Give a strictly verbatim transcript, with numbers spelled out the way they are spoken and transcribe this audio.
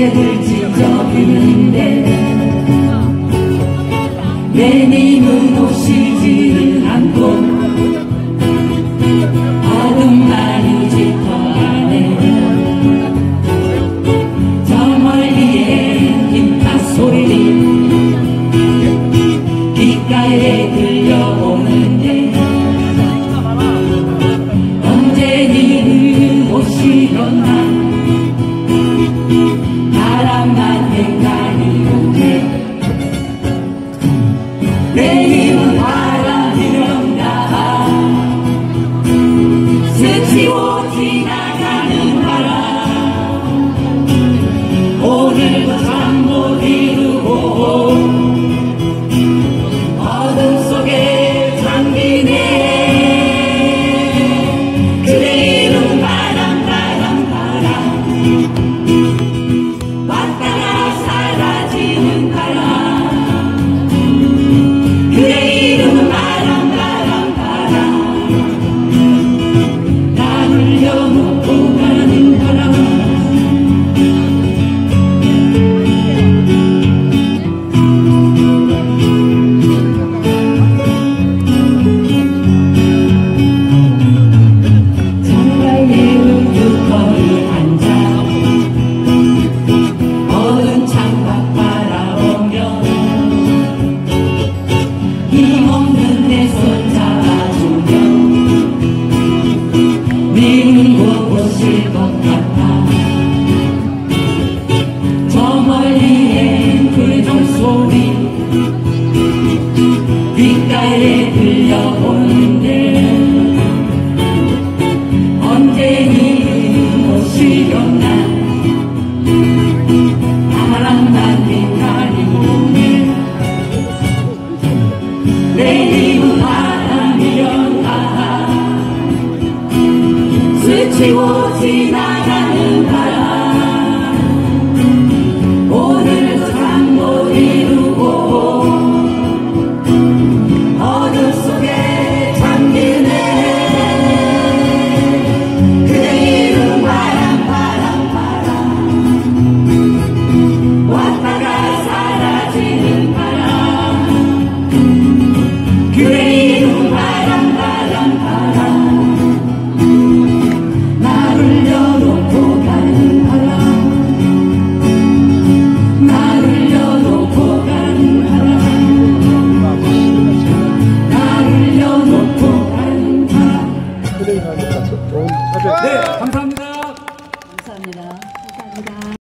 새들 찢어지는데 내 님은 오시지는 않고 어둠만이 짙어 안에 저 멀리에 김밥 소리 귓가에 들려오는데 언제 니는 오시려나 바람만 헷갈리는데 내 님은 바람이련가 스치고 지나가는 바람 오늘도 잠 못 이루고 어둠 속에 잠기네 그대 이름 바람 바람 바람 왔다가 사라지는 바람 그대 이름 바람 바람 바람 나 흘려놓고 가는 바람 힘없는 내 손 잡아주며 니는 곧 오실 것 같아 저 멀리엔 불종 소리 귓가에 들려오는데 언제 니는 오시려나 바람만 헷갈리고 내 님은 바람이련가 스치고 지나가는 바람 오늘도 잠 못 이루고 어둠 속에 잠기네 그대 이름 바람 바람 바람 왔다가 사라지는 바람 그대 이름 바람 바람 바람 나를 열어놓고 가는 바람 나를 열어놓고 가는 바람 나를 열어놓고 가는 바람. 네, 감사합니다. 감사합니다. 감사합니다.